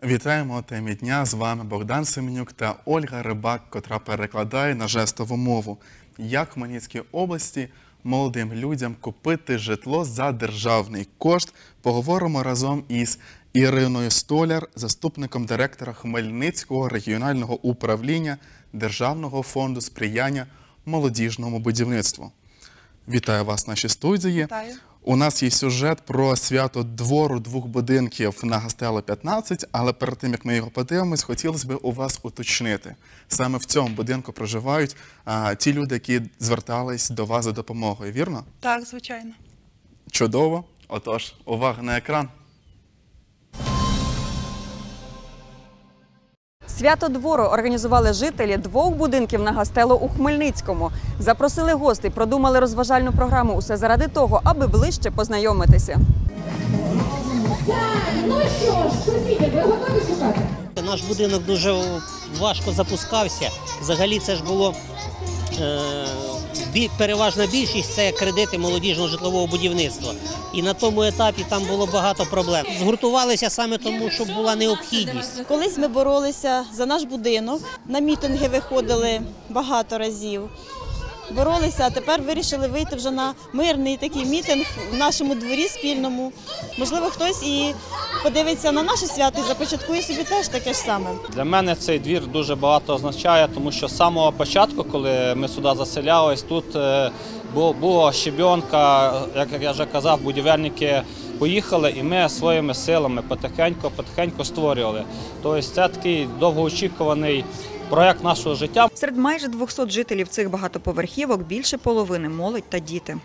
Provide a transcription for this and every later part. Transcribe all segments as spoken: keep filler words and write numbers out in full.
Вітаємо у темі дня. З вами Богдан Семенюк та Ольга Рибак, котра перекладає на жестову мову. Як в Хмельницькій області молодим людям купити житло за державний кошт? Поговоримо разом із Іриною Столяр, заступником директора Хмельницького регіонального управління Державного фонду сприяння молодіжному будівництву. Вітаю вас в нашій студії. Вітаю. У нас є сюжет про свято двору двох будинків на Гастелло п'ятнадцять, але перед тим, як ми його подивимось, хотілося б у вас уточнити. Саме в цьому будинку проживають а, ті люди, які звертались до вас за допомогою, вірно? Так, звичайно. Чудово. Отож, увага на екран. Свято двору організували жителі двох будинків на Гастелло у Хмельницькому. Запросили гостей, продумали розважальну програму. Усе заради того, аби ближче познайомитися. Ну що ж, сусіди, ви готові шукати? Наш будинок дуже важко запускався. Взагалі це ж було, е, бі, переважна більшість – це кредити молодіжного житлового будівництва. І на тому етапі там було багато проблем. Згуртувалися саме тому, що була необхідність. Колись ми боролися за наш будинок, на мітинги виходили багато разів. Боролися, а тепер вирішили вийти вже на мирний такий мітинг в нашому дворі спільному. Можливо, хтось і подивиться на наше свято і започаткує собі теж таке ж саме. Для мене цей двір дуже багато означає, тому що з самого початку, коли ми сюди заселялись, тут була щебенка, як я вже казав, будівельники поїхали і ми своїми силами потихеньку-потихеньку створювали. Тобто це такий довгоочікуваний проєкт нашого життя. Серед майже двохсот жителів цих багатоповерхівок більше половини – молодь та діти.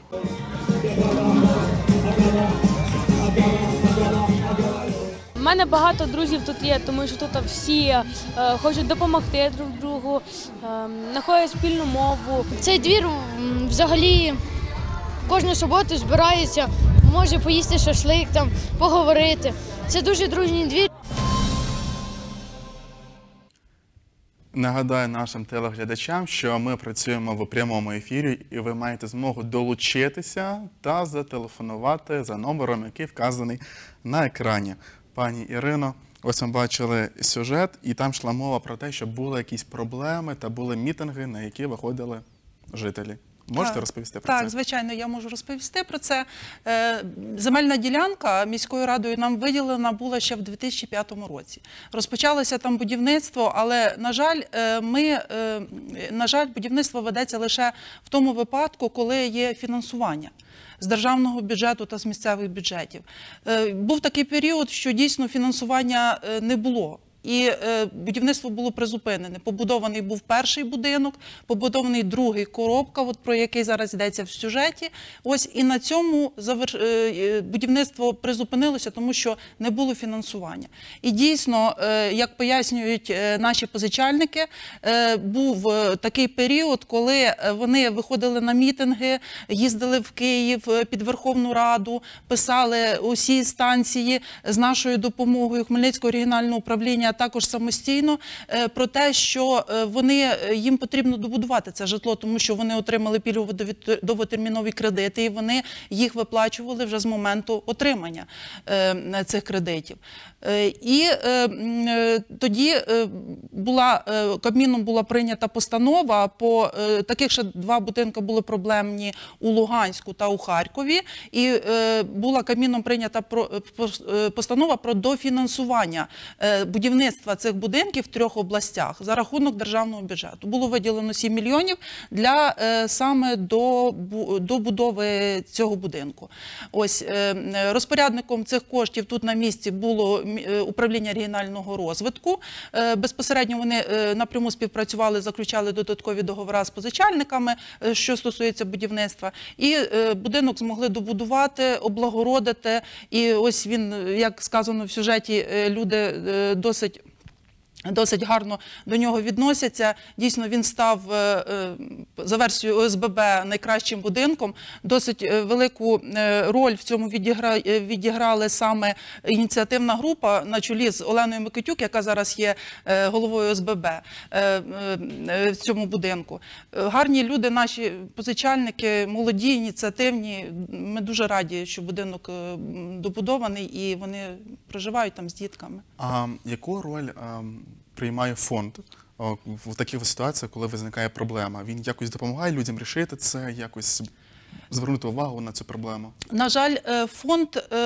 У мене багато друзів тут є, тому що тут всі е, хочуть допомогти друг другу, е, знаходять спільну мову. Цей двір взагалі кожну суботу збирається, може поїсти шашлик, там, поговорити. Це дуже дружній двір. Нагадаю нашим телеглядачам, що ми працюємо в прямому ефірі, і ви маєте змогу долучитися та зателефонувати за номером, який вказаний на екрані. Пані Ірино, ось ми бачили сюжет, і там йшла мова про те, що були якісь проблеми та були мітинги, на які виходили жителі. Можете так, розповісти про так, це? Так, звичайно, я можу розповісти про це. Земельна ділянка міською радою нам виділена була ще в дві тисячі п'ятому році. Розпочалося там будівництво, але, на жаль, ми, на жаль, будівництво ведеться лише в тому випадку, коли є фінансування з державного бюджету та з місцевих бюджетів. Був такий період, що дійсно фінансування не було. І е, будівництво було призупинене. Побудований був перший будинок, побудований другий коробка, от про який зараз йдеться в сюжеті. Ось і на цьому завер... е, будівництво призупинилося, тому що не було фінансування. І дійсно, е, як пояснюють е, наші позичальники, е, був е, такий період, коли вони виходили на мітинги, їздили в Київ під Верховну Раду, писали усі станції з нашою допомогою Хмельницького регіонального управління, а також самостійно, про те, що вони, їм потрібно добудувати це житло, тому що вони отримали пільгово-довготермінові кредити, і вони їх виплачували вже з моменту отримання цих кредитів. І тоді була, Кабміном була прийнята постанова, по таких ще два будинки були проблемні у Луганську та у Харкові, і була Кабміном прийнята постанова про дофінансування будівництва цих будинків в трьох областях за рахунок державного бюджету. Було виділено сім мільйонів для саме до, до будови цього будинку. Ось розпорядником цих коштів тут на місці було управління регіонального розвитку. Безпосередньо вони напряму співпрацювали, заключали додаткові договори з позичальниками, що стосується будівництва. І будинок змогли добудувати, облагородити. І ось він, як сказано в сюжеті, люди досить досить гарно до нього відносяться. Дійсно, він став за версією О С Б Б найкращим будинком. Досить велику роль в цьому відіграли саме ініціативна група на чолі з Оленою Микитюк, яка зараз є головою О С Б Б в цьому будинку. Гарні люди, наші позичальники, молоді, ініціативні. Ми дуже раді, що будинок добудований і вони проживають там з дітками. А яку роль приймає фонд в таких ситуаціях, коли виникає проблема? Він якось допомагає людям рішити це, якось звернути увагу на цю проблему? На жаль, фонд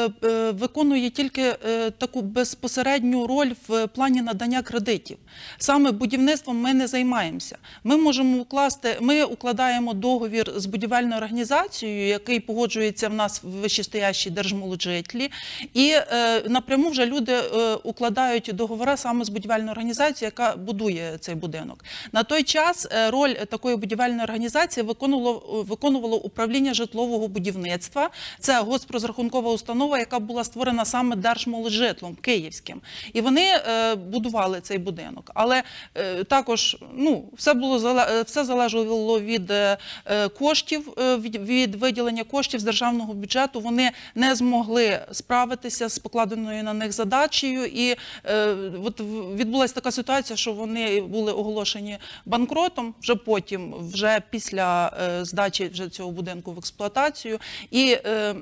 виконує тільки таку безпосередню роль в плані надання кредитів. Саме будівництвом ми не займаємося. Ми можемо укласти, ми укладаємо договір з будівельною організацією, який погоджується в нас в вищестоящій Держмолоджитлі, і напряму вже люди укладають договори саме з будівельною організацією, яка будує цей будинок. На той час роль такої будівельної організації виконувало, виконувало управління житлового будівництва. Це госпрозрахункова установа, яка була створена саме Держмолоджитлом київським. І вони е, будували цей будинок. Але е, також ну, все, було, все залежало від е, коштів, е, від, від виділення коштів з державного бюджету. Вони не змогли справитися з покладеною на них задачею. І е, от відбулася така ситуація, що вони були оголошені банкротом вже потім, вже після е, здачі вже цього будинку в експлуатацію. І е, е,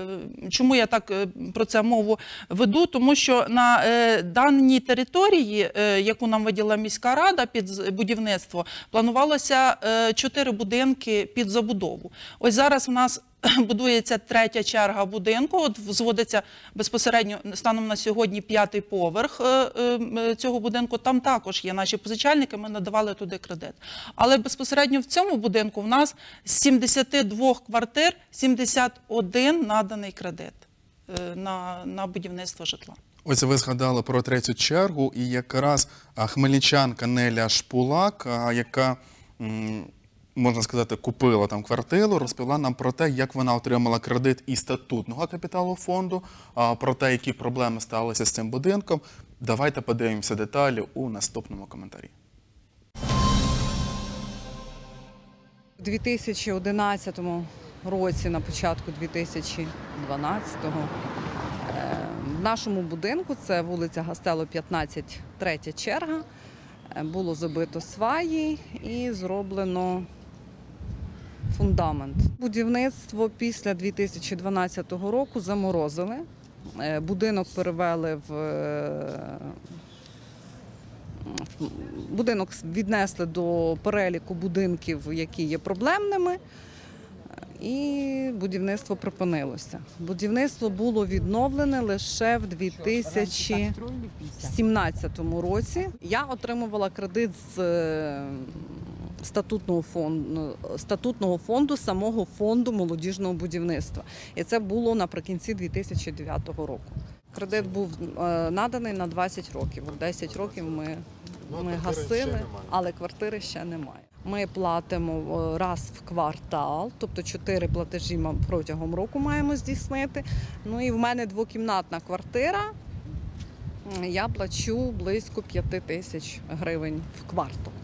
чому я так е, про це мову веду? Тому що на е, даній території, е, яку нам виділила міська рада під будівництво, планувалося е, чотири будинки під забудову. Ось зараз в нас будується третя черга будинку, от зводиться безпосередньо станом на сьогодні п'ятий поверх цього будинку. Там також є наші позичальники, ми надавали туди кредит. Але безпосередньо в цьому будинку в нас з сімдесяти двох квартир сімдесят один наданий кредит на, на будівництво житла. Ось ви згадали про третю чергу, і якраз хмельничанка Неля Шпулак, яка, можна сказати, купила там квартиру, розповіла нам про те, як вона отримала кредит із статутного капіталу фонду, про те, які проблеми сталися з цим будинком. Давайте подивимося деталі у наступному коментарі. У дві тисячі одинадцятому році, на початку дві тисячі дванадцятого, в нашому будинку, це вулиця Гастело, п'ятнадцять, третя черга, було забито сваї і зроблено фундамент. Будівництво після дві тисячі дванадцятого року заморозили. Будинок перевели в... Будинок віднесли до переліку будинків, які є проблемними, і будівництво припинилося. Будівництво було відновлене лише в дві тисячі сімнадцятому році. Я отримувала кредит з статутного фонду, статутного фонду самого фонду молодіжного будівництва. І це було наприкінці дві тисячі дев'ятого року. Кредит був наданий на двадцять років. десять років ми, ми гасили, але квартири ще немає. Ми платимо раз в квартал, тобто чотири платежі ми протягом року маємо здійснити. Ну і в мене двокімнатна квартира, я плачу близько п'яти тисяч гривень в квартал.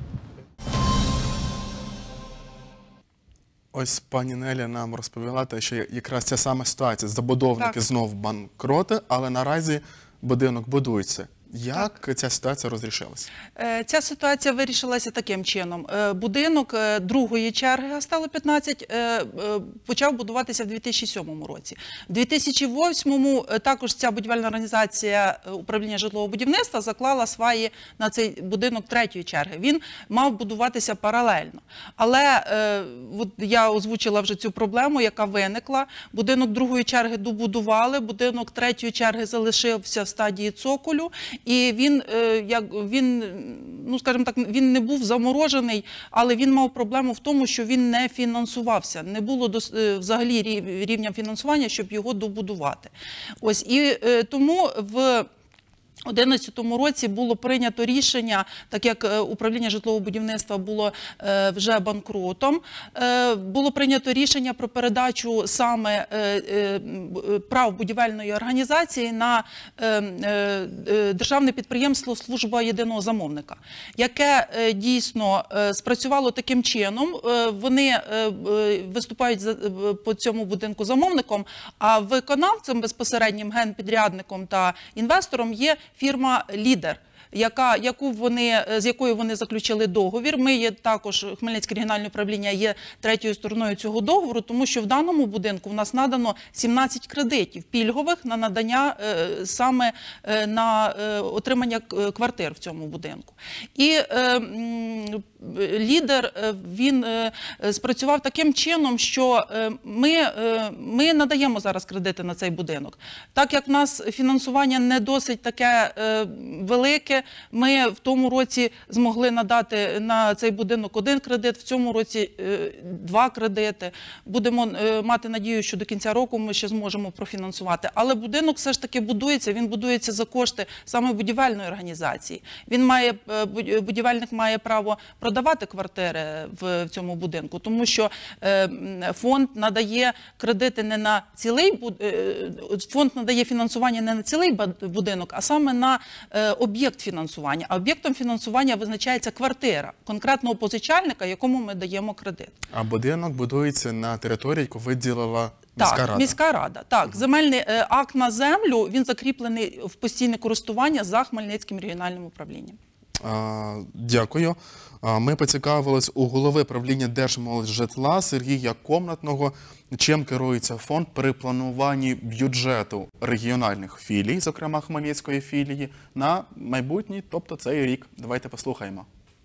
Ось пані Неля нам розповіла, що якраз ця сама ситуація. Забудовники так. знов банкроти, але наразі будинок будується. Як так. ця ситуація розрішилася? Ця ситуація вирішилася таким чином. Будинок другої черги Гастело п'ятнадцять почав будуватися в дві тисячі сьомому році. В дві тисячі восьмому також ця будівельна організація управління житлового будівництва заклала сваї на цей будинок третьої черги. Він мав будуватися паралельно. Але от я озвучила вже цю проблему, яка виникла. Будинок другої черги добудували, будинок третьої черги залишився в стадії цоколю. І він, як, він, ну, скажімо так, він не був заморожений, але він мав проблему в тому, що він не фінансувався. Не було до, взагалі рівня фінансування, щоб його добудувати. Ось, і тому в У дві тисячі одинадцятому році було прийнято рішення, так як управління житлового будівництва було вже банкротом, було прийнято рішення про передачу саме прав будівельної організації на державне підприємство «Служба єдиного замовника», яке дійсно спрацювало таким чином. Вони виступають по цьому будинку замовником, а виконавцем безпосереднім, генпідрядником та інвестором є фірма «Лідер», яка, яку вони, з якою вони заключили договір. Ми є також, Хмельницьке регіональне управління є третьою стороною цього договору, тому що в даному будинку в нас надано сімнадцять кредитів пільгових на надання, саме на отримання квартир в цьому будинку. І «Лідер», він спрацював таким чином, що ми, ми надаємо зараз кредити на цей будинок. Так як в нас фінансування не досить таке велике, ми в тому році змогли надати на цей будинок один кредит, в цьому році два кредити. Будемо мати надію, що до кінця року ми ще зможемо профінансувати. Але будинок все ж таки будується, він будується за кошти саме будівельної організації. Він має, будівельник має право продавати квартири в цьому будинку, тому що фонд надає кредити не на цілий, фонд надає фінансування не на цілий будинок, а саме на об'єкт фінансування. А об'єктом фінансування визначається квартира конкретного позичальника, якому ми даємо кредит. А будинок будується на території, яку виділила міська так, рада? міська рада. Так, земельний е, акт на землю, він закріплений в постійне користування за Хмельницьким регіональним управлінням. А, дякую. А, ми поцікавились у голови правління Держмолоджитла Сергія Комнатного, чим керується фонд при плануванні бюджету регіональних філій, зокрема Хмельницької філії, на майбутній, тобто цей рік. Давайте послухаємо.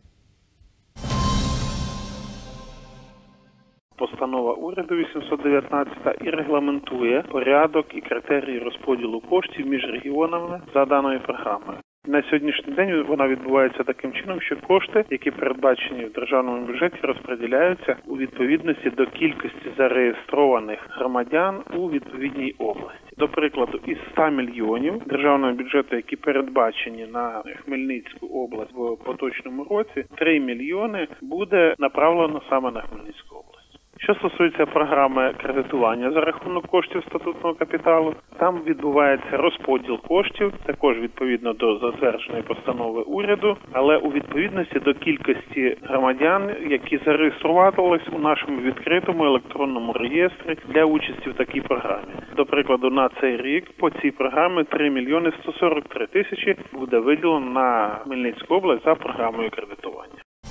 Постанова уряду вісімсот дев'ятнадцята і регламентує порядок і критерії розподілу коштів між регіонами за даною програмою. На сьогоднішній день вона відбувається таким чином, що кошти, які передбачені в державному бюджеті, розподіляються у відповідності до кількості зареєстрованих громадян у відповідній області. До прикладу, із ста мільйонів державного бюджету, які передбачені на Хмельницьку область в поточному році, три мільйони буде направлено саме на Хмельницьку область. Що стосується програми кредитування за рахунок коштів статутного капіталу, там відбувається розподіл коштів, також відповідно до затвердженої постанови уряду, але у відповідності до кількості громадян, які зареєструвалися у нашому відкритому електронному реєстрі для участі в такій програмі. До прикладу, на цей рік по цій програмі три мільйони сто сорок три тисячі буде виділено на Хмельницьку область за програмою кредитування.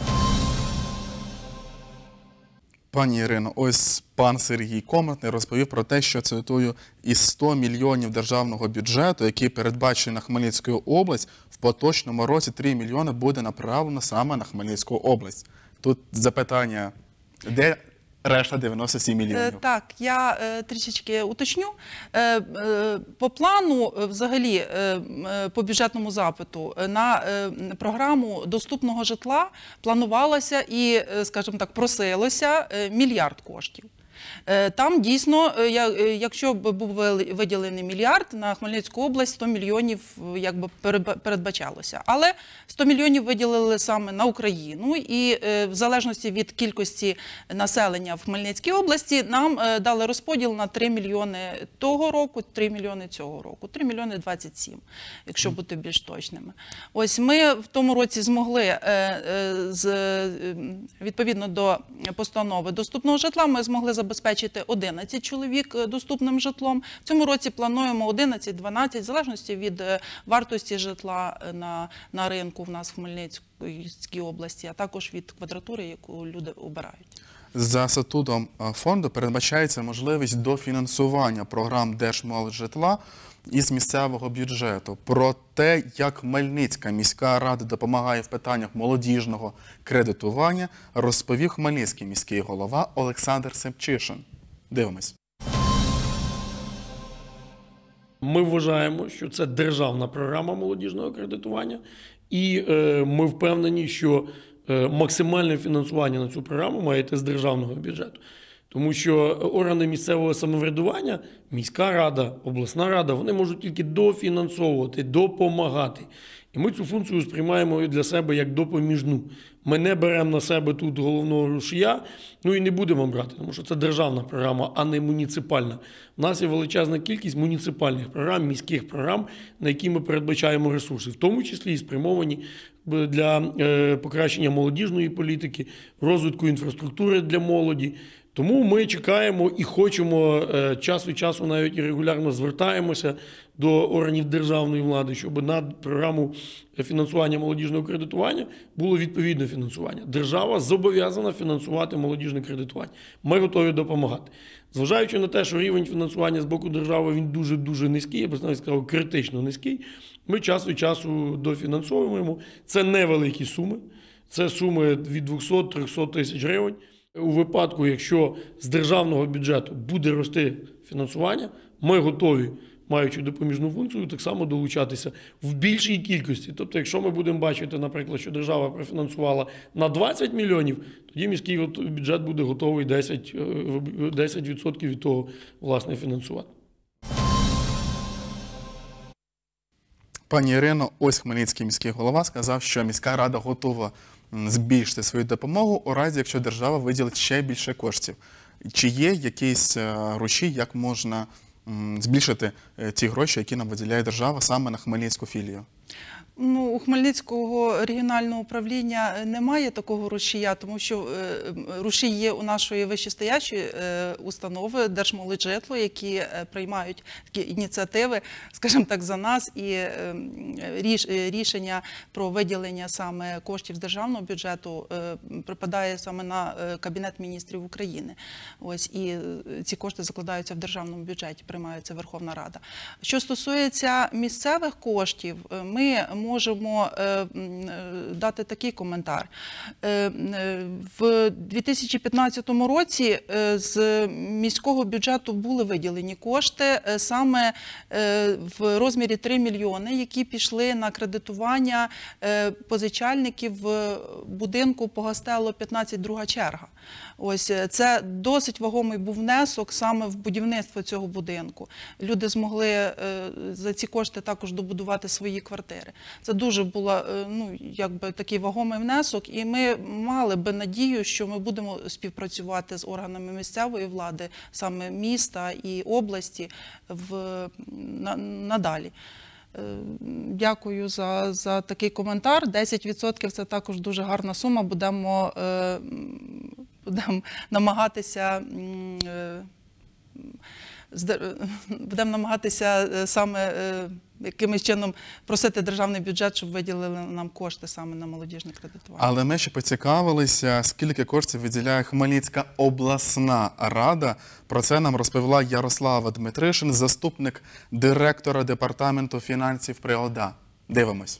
Пані Ірино, ось пан Сергій Комнатний розповів про те, що, цитую, із ста мільйонів державного бюджету, який передбачений на Хмельницьку область, в поточному році три мільйони буде направлено саме на Хмельницьку область. Тут запитання, де решта дев'яносто сім мільйонів? Так, я трішечки уточню. По плану, взагалі, по бюджетному запиту, на програму доступного житла планувалося і, скажімо так, просилося мільярд коштів. Там дійсно, якщо б був виділений мільярд, на Хмельницьку область сто мільйонів якби передбачалося. Але сто мільйонів виділили саме на Україну, і в залежності від кількості населення в Хмельницькій області нам дали розподіл на три мільйони того року, три мільйони цього року, три мільйони двадцять сім, якщо бути більш точними. Ось ми в тому році змогли, відповідно до постанови доступного житла, ми змогли забезпечити одинадцять чоловік доступним житлом. В цьому році плануємо одинадцять-дванадцять, в залежності від вартості житла на, на ринку в нас в Хмельницькій області, а також від квадратури, яку люди обирають. За статутом фонду передбачається можливість дофінансування програм Держмолоджитла із місцевого бюджету. Про те, як Хмельницька міська рада допомагає в питаннях молодіжного кредитування, розповів Хмельницький міський голова Олександр Семчишин. Дивимось. Ми вважаємо, що це державна програма молодіжного кредитування, і е, ми впевнені, що е, максимальне фінансування на цю програму має йти з державного бюджету. Тому що органи місцевого самоврядування, міська рада, обласна рада, вони можуть тільки дофінансовувати, допомагати. І ми цю функцію сприймаємо для себе як допоміжну. Ми не беремо на себе тут головного рушія, ну і не будемо брати, тому що це державна програма, а не муніципальна. У нас є величезна кількість муніципальних програм, міських програм, на які ми передбачаємо ресурси, в тому числі і спрямовані для покращення молодіжної політики, розвитку інфраструктури для молоді. Тому ми чекаємо і хочемо час від часу, навіть і регулярно звертаємося до органів державної влади, щоб на програму фінансування молодіжного кредитування було відповідне фінансування. Держава зобов'язана фінансувати молодіжне кредитування. Ми готові допомагати. Зважаючи на те, що рівень фінансування з боку держави він дуже-дуже низький, я б навіть сказав, критично низький, ми час від часу дофінансовуємо. Це невеликі суми, це суми від двохсот до трьохсот тисяч гривень. У випадку, якщо з державного бюджету буде рости фінансування, ми готові, маючи допоміжну функцію, так само долучатися в більшій кількості. Тобто, якщо ми будемо бачити, наприклад, що держава профінансувала на двадцять мільйонів, тоді міський бюджет буде готовий десять відсотків від того, власне, фінансувати. Пані Ірино, ось Хмельницький міський голова сказав, що міська рада готова збільшити свою допомогу у разі, якщо держава виділить ще більше коштів. Чи є якісь руші, як можна збільшити ті гроші, які нам виділяє держава саме на Хмельницьку філію? Ну, у Хмельницького регіонального управління немає такого рушія, тому що рушій є у нашої вищестоячої установи Держмолоджетло, які приймають такі ініціативи, скажімо так, за нас, і рішення про виділення саме коштів з державного бюджету припадає саме на Кабінет міністрів України. Ось, і ці кошти закладаються в державному бюджеті, приймається Верховна Рада. Що стосується місцевих коштів, ми можемо е, дати такий коментар. Е, в дві тисячі п'ятнадцятому році е, з міського бюджету були виділені кошти е, саме е, в розмірі три мільйони, які пішли на кредитування е, позичальників в будинку по Гастелло п'ятнадцять, друга черга. Ось, це досить вагомий був внесок саме в будівництво цього будинку. Люди змогли е, за ці кошти також добудувати свої квартири. Це дуже був ну, якби такий вагомий внесок, і ми мали би надію, що ми будемо співпрацювати з органами місцевої влади, саме міста і області, в, на, надалі. Дякую за, за такий коментар. десять відсотків – це також дуже гарна сума. Будемо, е, будемо намагатися е, будемо намагатися саме якимось чином просити державний бюджет, щоб виділили нам кошти саме на молодіжне кредитування. Але ми ще поцікавилися, скільки коштів виділяє Хмельницька обласна рада. Про це нам розповіла Ярослава Дмитришин, заступник директора департаменту фінансів при ОДА. Дивимось.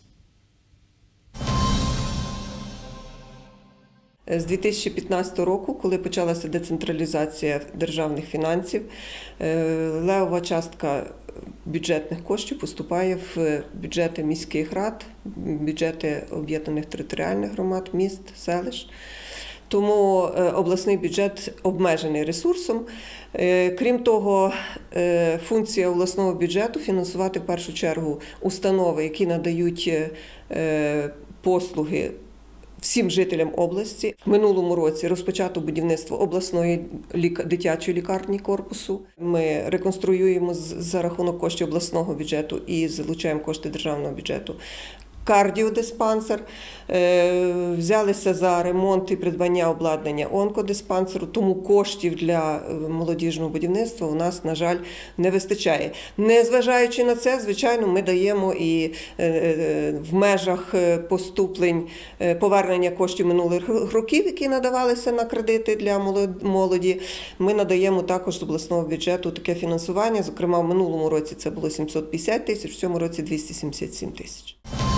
З дві тисячі п'ятнадцятого року, коли почалася децентралізація державних фінансів, левова частка бюджетних коштів поступає в бюджети міських рад, бюджети об'єднаних територіальних громад, міст, селищ. Тому обласний бюджет обмежений ресурсом. Крім того, функція обласного бюджету – фінансувати в першу чергу установи, які надають послуги всім жителям області. В минулому році розпочато будівництво обласної дитячої лікарні корпусу. Ми реконструюємо за рахунок коштів обласного бюджету і залучаємо кошти державного бюджету кардіодиспансер, взялися за ремонт і придбання обладнання онкодиспансеру, тому коштів для молодіжного будівництва у нас, на жаль, не вистачає. Незважаючи на це, звичайно, ми даємо і в межах поступлень повернення коштів минулих років, які надавалися на кредити для молоді, ми надаємо також з обласного бюджету таке фінансування. Зокрема, в минулому році це було сімсот п'ятдесят тисяч, в цьому році двісті сімдесят сім тисяч.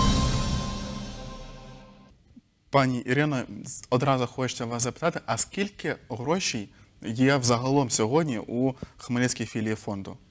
Пані Ірино, одразу хочеться вас запитати, а скільки грошей є взагалом сьогодні у Хмельницькій філії фонду?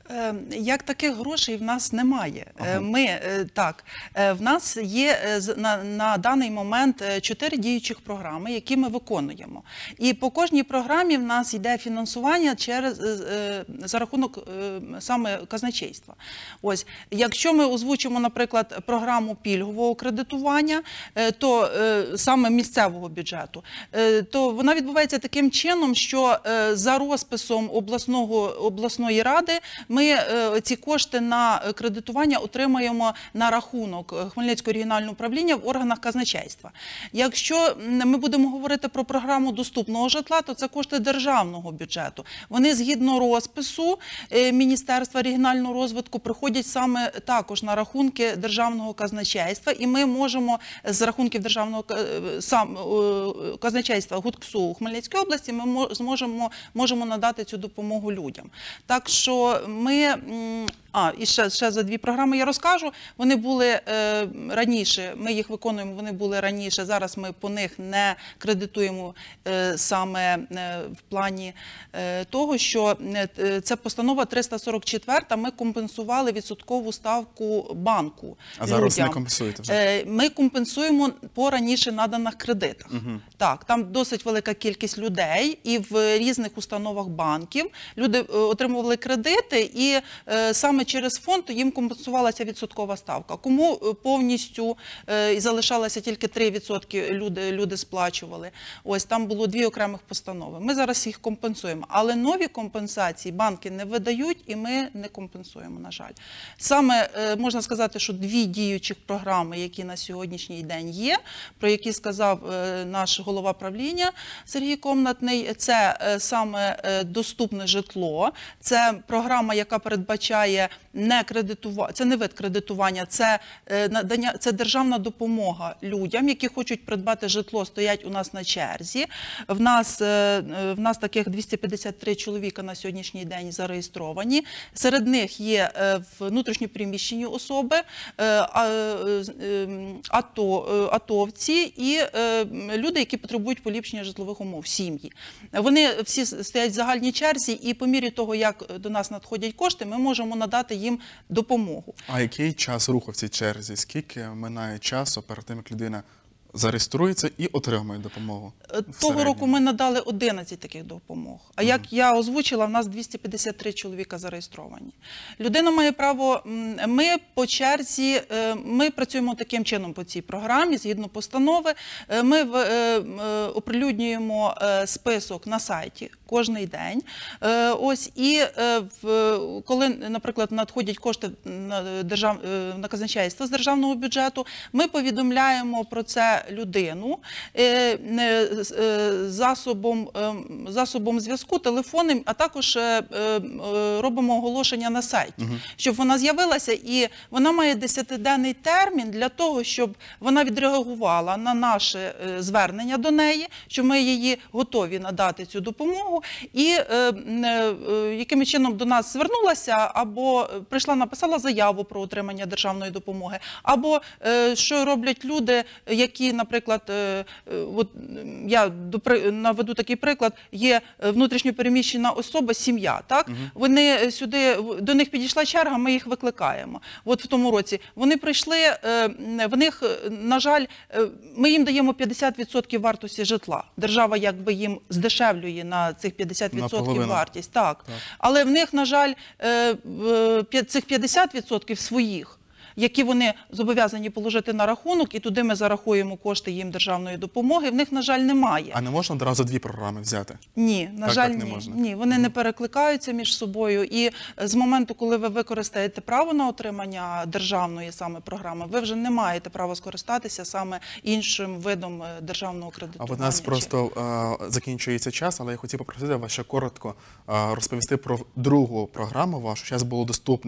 Е, Як таких грошей в нас немає. Е, Ага. Ми, е, так, е, в нас є е, з- на, на даний момент е, чотири діючих програми, які ми виконуємо. І по кожній програмі в нас йде фінансування через, е, е, за рахунок е, саме казначейства. Ось, якщо ми озвучимо, наприклад, програму пільгового кредитування, е, то е, саме місцевого бюджету, е, то вона відбувається таким чином, що е, за розписом обласного, обласної ради ми е, ці кошти на кредитування отримаємо на рахунок Хмельницького регіонального управління в органах казначейства. Якщо ми будемо говорити про програму доступного житла, то це кошти державного бюджету. Вони згідно розпису е, Міністерства регіонального розвитку приходять саме також на рахунки державного казначейства, і ми можемо з рахунків державного е, сам, е, казначейства ГУДКСУ у Хмельницькій області ми мо- зможемо можемо надати цю допомогу людям. Так що ми, м, а, і ще, ще за дві програми я розкажу, вони були е, раніше, ми їх виконуємо, вони були раніше, зараз ми по них не кредитуємо е, саме е, в плані е, того, що е, це постанова триста сорок чотири, ми компенсували відсоткову ставку банку А зараз людям. не компенсуєте вже? Е, Ми компенсуємо по раніше наданих кредитах. Угу. Так, там досить велика кількість людей, і в різних установах банків люди е, отримували кредити, і е, саме через фонд їм компенсувалася відсоткова ставка. Кому е, повністю е, і залишалося тільки три відсотки люди, люди сплачували. Ось там було дві окремих постанови. Ми зараз їх компенсуємо, але нові компенсації банки не видають, і ми не компенсуємо, на жаль. Саме е, можна сказати, що дві діючих програми, які на сьогоднішній день є, про які сказав е, наш голова правління Сергій Комнатний, це е, саме е, доступне житло, це програма, яка передбачає не кредитування, це не вид кредитування, це е, надання, це державна допомога людям, які хочуть придбати житло, стоять у нас на черзі. В нас, е, в нас таких двісті п'ятдесят три чоловіка на сьогоднішній день зареєстровані. Серед них є е, внутрішньопереміщені особи, е, а, е, е, ато, е, атовці і е, люди, які потребують поліпшення житлових умов, сім'ї. Вони всі стоять в загальній черзі, і по мірі того, як до нас надходять кошти, ми можемо надати їм допомогу. А який час руху в цій черзі? Скільки минає часу перед тим, як людина зареєструється і отримує допомогу? Того року ми надали одинадцять таких допомог. А як я озвучила, в нас двісті п'ятдесят три чоловіка зареєстровані. Людина має право, м, ми по черзі, е, ми працюємо таким чином по цій програмі, згідно постанови. Е, Ми в- е, м, е, оприлюднюємо е, список на сайті кожний день. Е, Ось, і е, в- коли, наприклад, надходять кошти на, держав, е, на казначейство з державного бюджету, ми повідомляємо про це людину е, е, з- е, засобом, е, засобом зв'язку, телефонним, а також е, е, е, робимо оголошення на сайті, Мгм. щоб вона з'явилася, і вона має десятиденний термін для того, щоб вона відреагувала на наше е, звернення до неї, що ми її готові надати цю допомогу, і е, е, е, яким чином до нас звернулася, або прийшла, написала заяву про отримання державної допомоги, або е, що роблять люди, які, наприклад, е, е, от я до при- наведу такий приклад, є внутрішньопереміщена особа, сім'я, так? Мгм. Вони сюди, до них підійшла черга, ми їх викликаємо. От в тому році вони прийшли, е, в них, е, на жаль, е, ми їм даємо п'ятдесят відсотків вартості житла. Держава якби їм здешевлює на цих п'ятдесят відсотків Наполовину. вартість. Так. Так. Але в них, на жаль, е, в- п'я- цих п'ятдесят відсотків своїх, які вони зобов'язані положити на рахунок, і туди ми зарахуємо кошти їм державної допомоги, в них, на жаль, немає. А не можна одразу дві програми взяти? Ні, на Так, жаль, так не ні. можна. Ні, вони не перекликаються між собою. І з моменту, коли ви використаєте право на отримання державної саме програми, ви вже не маєте права скористатися саме іншим видом е, державного А кредитування. от у нас чи- просто е, закінчується час, але я хотів попросити вас ще коротко е, розповісти про другу програму вашу. Зараз було доступне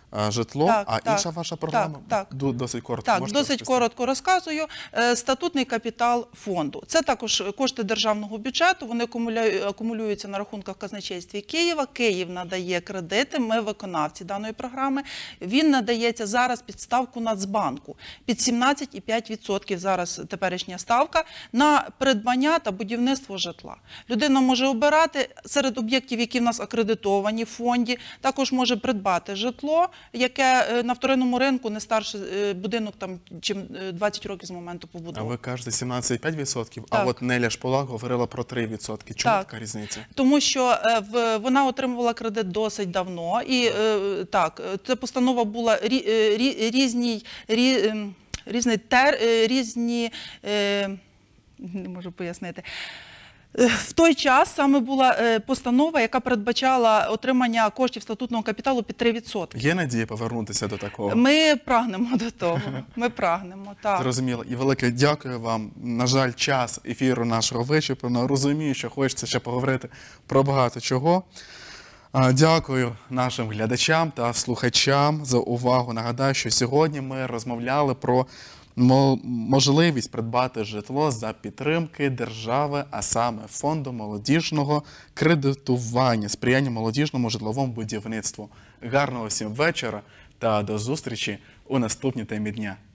е, житло, Так, а так, інша ваша програма? так, так. Ду- Досить коротко. Так, можете досить розповісти? коротко розказую. Е, Статутний капітал фонду. Це також кошти державного бюджету, вони акумулюю- акумулюються на рахунках в казначействі Києва. Київ надає кредити, ми виконавці даної програми. Він надається зараз під ставку Нацбанку. Під сімнадцять і п'ять десятих відсотка зараз теперішня ставка на придбання та будівництво житла. Людина може обирати серед об'єктів, які в нас акредитовані в фонді, також може придбати житло, яке е, на вторинному ринку не старше е, будинок, там, чим е, двадцять років з моменту А побудови. ви кажете сімнадцять і п'ять відсотків, а Так. от Неля Шполак говорила про три відсотки. Чому Так. така різниця? Тому що е, в- вона отримувала кредит досить давно, і е, так, е, ця постанова була рі- е, рі- різній, рі- ем, різний тер, е, різні, е, не можу пояснити. Е, В той час саме була е, постанова, яка передбачала отримання коштів статутного капіталу під три відсотки. Є надія повернутися до такого? Ми прагнемо до того. Ми прагнемо, так. Зрозуміло. І велике дякую вам. На жаль, час ефіру нашого вичерпано. Розумію, що хочеться ще поговорити про багато чого. А, Дякую нашим глядачам та слухачам за увагу. Нагадаю, що сьогодні ми розмовляли про мо- можливість придбати житло за підтримки держави, а саме Фонду молодіжного кредитування, сприяння молодіжному житловому будівництву. Гарного всім вечора та до зустрічі у наступній темі дня.